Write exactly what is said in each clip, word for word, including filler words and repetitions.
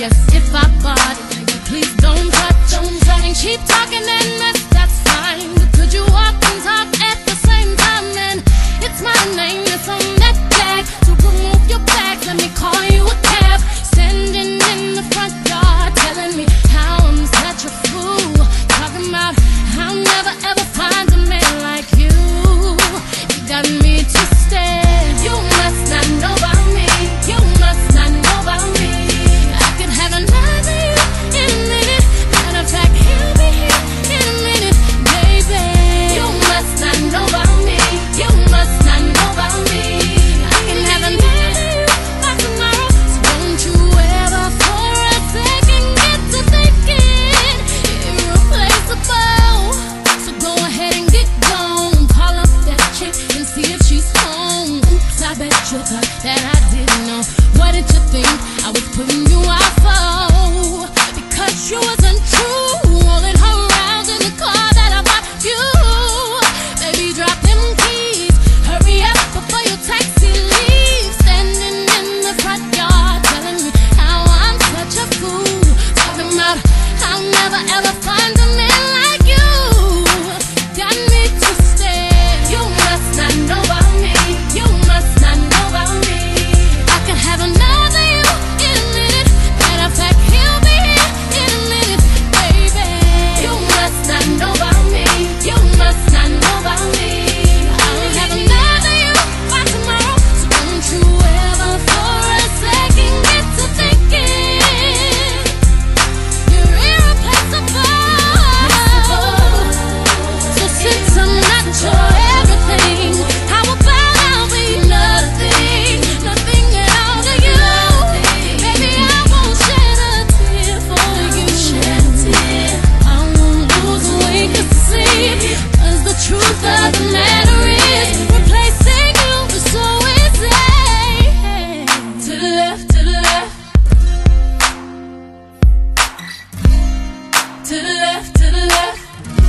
guess if I bought it, baby, please don't touch. Don't touch. And keep talking and mess, that's fine. But could you walk and talk at the same time? And it's my name that's on that tag. So remove your bags, let me call you a cab. Standing in the front yard, telling me how I'm such a fool. Talking about I'll never ever find a man like you. You got me twisted. You must not know about me. You must not know about me. I could have another you in a minute. Matter of fact, he'll be here in a minute, baby. You must not know about me. You must not know about me. I can have another you by tomorrow. So don't you ever for a second get to thinking irreplaceable. So go ahead and get gone. Call up that chick and see if she's home. Oops, I bet you thought that I didn't know. What did you think I was putting you out for? Because you wasn't true. Rolling her around in the car that I bought you. Baby, drop them keys. Hurry up before your taxi leaves. Standing in the front yard, telling me how I'm such a fool. Talking about I'll never ever find a man like you. Got me twisted. You must not know about me. You must not know about me. I could have another you in a minute. Matter of fact, he'll be here in a minute, baby. You must not know about me. You must not know about me. I'll have another you by tomorrow. So don't you ever for a second get to thinking you're irreplaceable. So since I'm not your everything, how about I'll be nothing, nothing at all to you? Baby, I won't shed a tear for you. I won't lose weight to see, 'cause the truth of the matter is replacing you is so easy. To the left, to the left, to the left, to the left.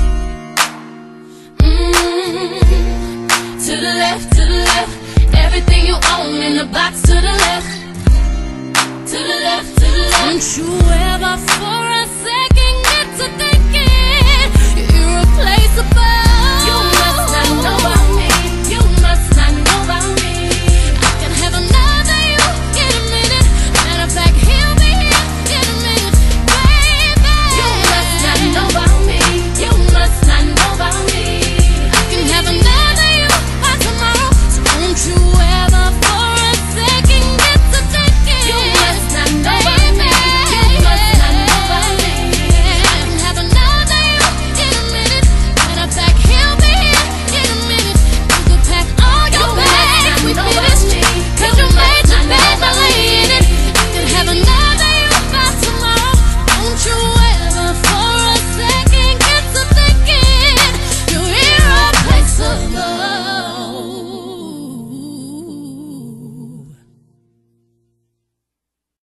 Mmmm. To the left, to the left. Everything you own in the box to the left. To the left, to the left. Don't you ever for a second get to thinking you're irreplaceable.